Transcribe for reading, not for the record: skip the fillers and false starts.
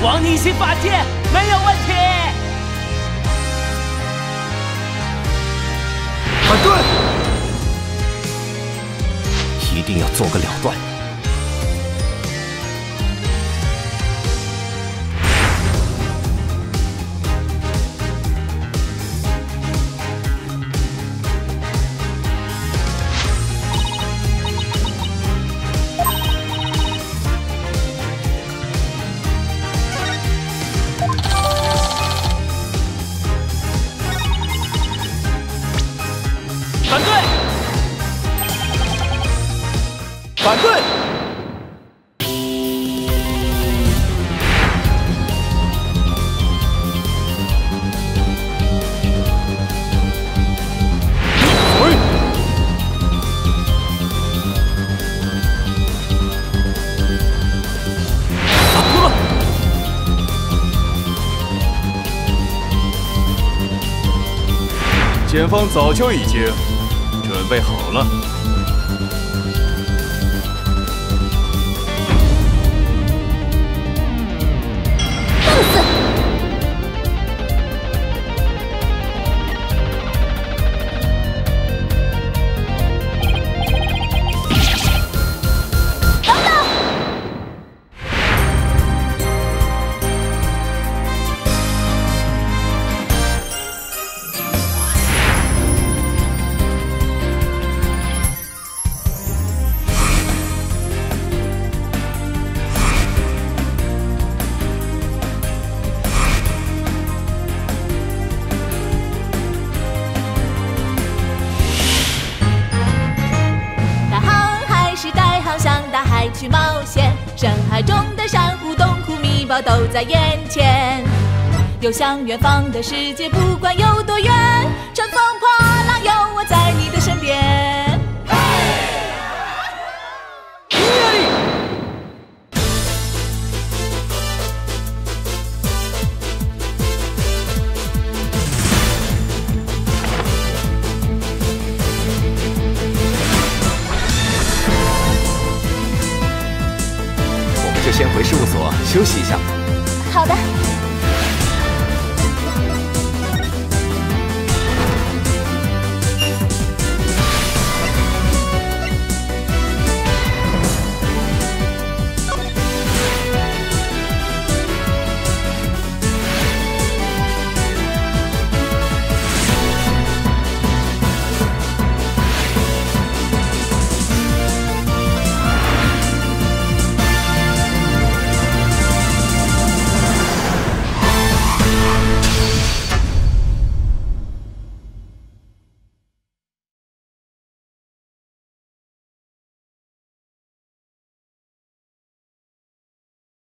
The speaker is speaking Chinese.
往逆行法界没有问题。 反对！ 一定要做个了断。 反对！回！打破了！ 检方早就已经准备好了。 去冒险，深海中的珊瑚、洞窟、秘宝都在眼前。游向远方的世界，不管有多远，乘风破浪，有我在你的身边。 先回事务所休息一下。 好的。